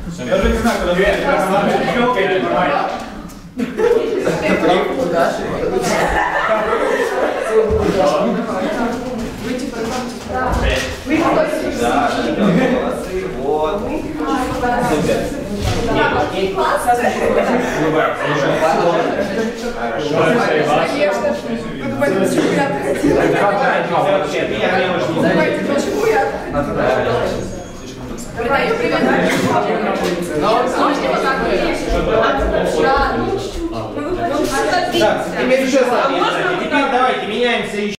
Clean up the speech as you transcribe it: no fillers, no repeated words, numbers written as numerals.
Даже не знаю, куда дверь. Щелкай, это нормально. Вот. Передаю привет. Так, теперь еще. Теперь давайте меняемся еще.